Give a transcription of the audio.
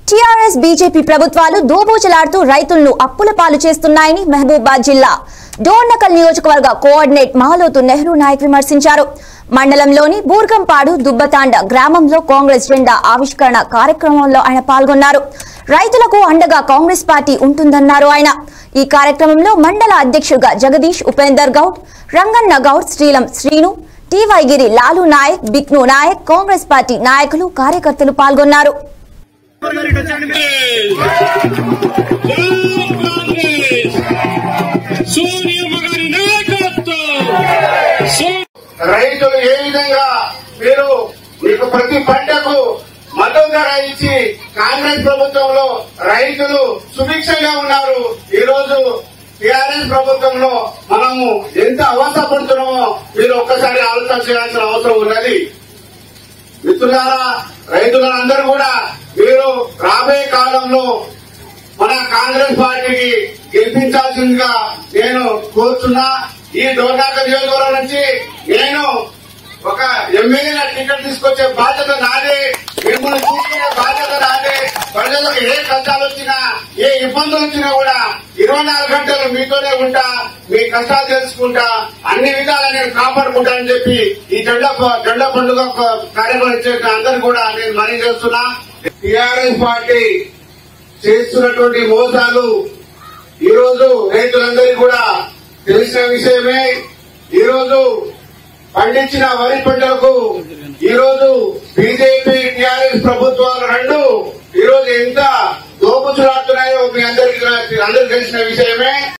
TRS BJP ప్రభుత్వాలు దోబూచలాడుతూ రైతులను అప్పుల పాలు చేస్తున్నాయని మహబూబాబాద్ జిల్లా డోర్నకల్ నియోజకవర్గ కోఆర్డినేట్ మాలోతు నెహ్రూ నాయక్ విమర్శించారు. మండలంలోని బూర్గంపాడు దుబ్బతాండ గ్రామంలో కాంగ్రెస్ జెండా ఆవిష్కరణ కార్యక్రమంలో ఆయన పాల్గొన్నారు. రైతులకు అండగా కాంగ్రెస్ పార్టీ ఉంటుందన్నారు ఆయన. ఈ కార్యక్రమంలో మండల అధ్యక్షుడిగా జగదీష్ ఉపేందర్ గౌడ్, రంగన్న గౌడ్, శ్రీలం శ్రీను, టీవైగిరి లాలు నాయక్, బిక్ను నాయక్, కాంగ్రెస్ పార్టీ నాయకులు కార్యకర్తలు పాల్గొన్నారు. రైతులు ఏ విధంగా మీరు మీకు ప్రతి పంటకు మద్దతు ధర ఇచ్చి కాంగ్రెస్ ప్రభుత్వంలో రైతులు సుభిక్షంగా ఉన్నారు. ఈ రోజు టీఆర్ఎస్ ప్రభుత్వంలో మనము ఎంత అవస్థపడుతున్నామో మీరు ఒక్కసారి ఆలోచన చేయాల్సిన అవసరం ఉన్నది. మిత్రులారా, రైతులందరూ కూడా మీరు రాబోయే కాలంలో మన కాంగ్రెస్ పార్టీకి గెలిపించాల్సిందిగా నేను కోరుతున్నా. ఈ డోర్నకల్ నియోజకవర్గం నుంచి నేను ఒక ఎమ్మెల్యేగా టికెట్ తీసుకొచ్చే బాధ్యత నాదే, మిమ్మల్ని చూసుకునే బాధ్యత నాదే. ప్రజలకు ఏ కష్టాలు వచ్చినా, ఏ ఇబ్బందులు వచ్చినా కూడా 24 గంటలు మీతోనే ఉంటా, మీ కష్టాలు తెలుసుకుంటా, అన్ని విధాలా నేను కాపాడుకుంటానని చెప్పి ఈ జెండా పండుగ కార్యక్రమం చేసిన అందరూ కూడా నేను మనవి చేస్తున్నా. టీఆర్ఎస్ పార్టీ చేస్తున్నటువంటి మోసాలు ఈ రోజు రైతులందరికీ కూడా తెలిసిన విషయమే. ఈ రోజు పండించిన వరి పంటలకు ఈ రోజు బీజేపీ టీఆర్ఎస్ ప్రభుత్వాలు రెండు ఈ రోజు ఎంత దోపుచులాడుతున్నాయో మీ అందరికీ తెలిసిన విషయమే.